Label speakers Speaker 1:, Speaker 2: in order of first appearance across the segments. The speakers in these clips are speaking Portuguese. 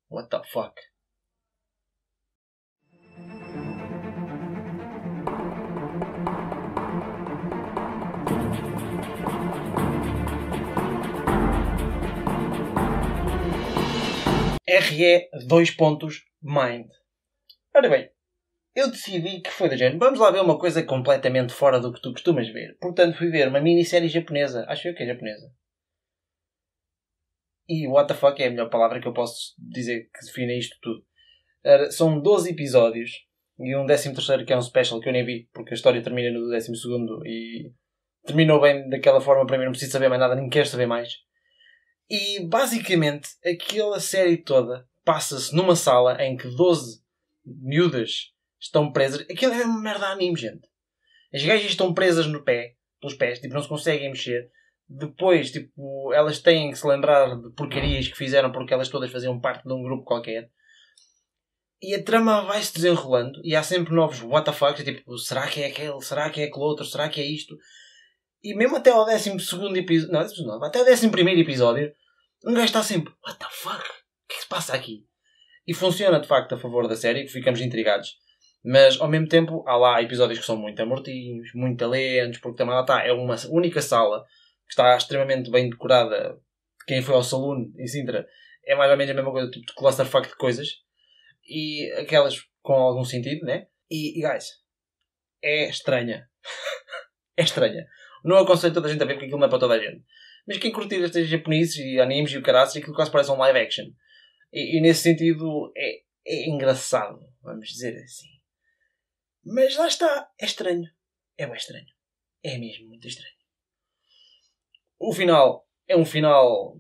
Speaker 1: What the fuck? RE:2.mind. Ora bem, eu decidi que foi da género. Vamos lá ver uma coisa completamente fora do que tu costumas ver. Portanto, fui ver uma minissérie japonesa. Acho eu que é japonesa. E what the fuck é a melhor palavra que eu posso dizer que define isto tudo. São 12 episódios. E um 13º que é um special que eu nem vi. Porque a história termina no 12º. E terminou bem daquela forma para mim. Não preciso saber mais nada. Nem quero saber mais. E basicamente aquela série toda passa-se numa sala em que 12 miúdas estão presas. Aquilo é uma merda de anime, gente. As gajas estão presas no pé, pelos pés, tipo, não se conseguem mexer. Depois, tipo, elas têm que se lembrar de porcarias que fizeram porque elas todas faziam parte de um grupo qualquer. E a trama vai-se desenrolando e há sempre novos WTFs, tipo, será que é aquele? Será que é aquele outro? Será que é isto? E mesmo até ao 12º episódio, não, até ao 11º episódio, um gajo está sempre, what the fuck? O que é que se passa aqui? E funciona de facto a favor da série, que ficamos intrigados. Mas ao mesmo tempo, há lá episódios que são muito amortinhos, muito lentos, porque também lá está, é uma única sala que está extremamente bem decorada. Quem foi ao saloon em Sintra é mais ou menos a mesma coisa, tipo de clusterfuck de coisas. E aquelas com algum sentido, né? E guys, é estranha. É estranha. Não aconselho toda a gente a ver porque aquilo não é para toda a gente. Mas quem curtir estes japoneses e animes e o caraças, aquilo quase parece um live action. E nesse sentido é engraçado, vamos dizer assim. Mas lá está, é estranho. É bem estranho. É mesmo muito estranho. O final é um final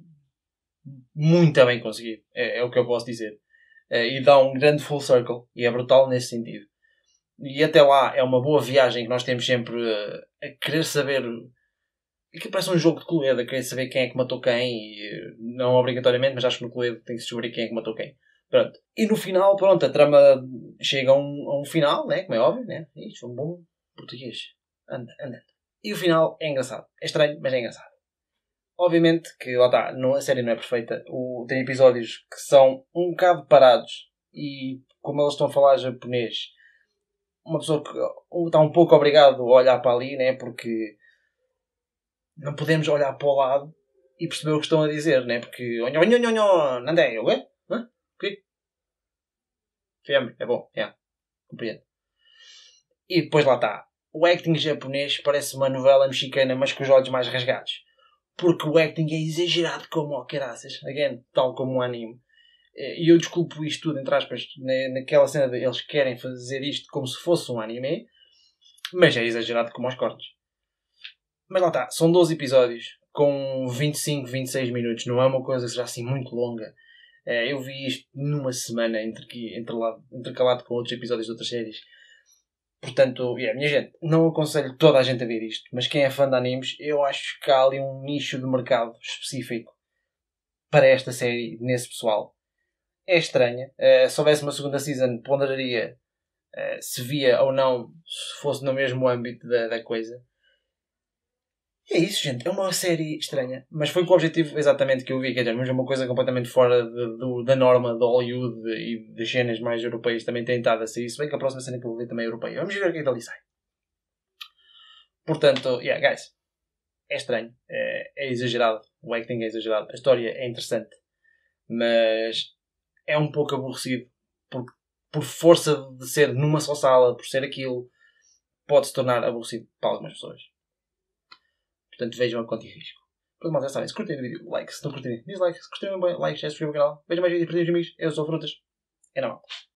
Speaker 1: muito bem conseguido. É o que eu posso dizer. E dá um grande full circle. E é brutal nesse sentido. E até lá é uma boa viagem que nós temos sempre a querer saber. Aquilo parece um jogo de Cluedo, a querer saber quem é que matou quem. E, não obrigatoriamente, mas acho que no Cluedo tem que se descobrir quem é que matou quem. Pronto. E no final, pronto, a trama chega a um final, né? Como é óbvio, né? Isto é um bom português. Anda. E o final é engraçado. É estranho, mas é engraçado. Obviamente que, lá está, a série não é perfeita. Tem episódios que são um bocado parados. E como eles estão a falar japonês, uma pessoa que está um pouco obrigado a olhar para ali, né? Porque não podemos olhar para o lado e perceber o que estão a dizer, né? Porque... Nandé, o quê? Hã? O quê? Fiambre, é bom. Compreendo. E depois lá está. O acting japonês parece uma novela mexicana, mas com os olhos mais rasgados. Porque o acting é exagerado como o caraças. Again, tal como um anime. E eu desculpo isto tudo, entre aspas, naquela cena de eles querem fazer isto como se fosse um anime. Mas é exagerado como aos cortes. Mas lá está. São 12 episódios com 25, 26 minutos. Não é uma coisa que seja assim muito longa. Eu vi isto numa semana intercalado com outros episódios de outras séries. Portanto, minha gente, não aconselho toda a gente a ver isto, mas quem é fã de animes, eu acho que há ali um nicho de mercado específico para esta série, nesse pessoal. É estranha. Se houvesse uma segunda season, ponderaria se via ou não, se fosse no mesmo âmbito da coisa. É isso, gente. É uma série estranha. Mas foi com o objetivo exatamente que eu vi. Quer dizer, mas é uma coisa completamente fora da norma de Hollywood e das cenas mais europeias também tem estado a sair. Se bem que a próxima cena que eu vou ver também é europeia. Vamos ver o que é que dali sai. Portanto, guys. É estranho. É exagerado. O acting é exagerado. A história é interessante. Mas é um pouco aborrecido. Por força de ser numa só sala, por ser aquilo, pode se tornar aborrecido para algumas pessoas. Portanto, vejam a conta e risco. Pronto, mas já sabem. Se curtirem o vídeo, like. Se não curtirem, dislike. Se curtirem, like. Já se inscrevam no canal. Vejam mais vídeos para os amigos. Eu sou Frutas. É normal.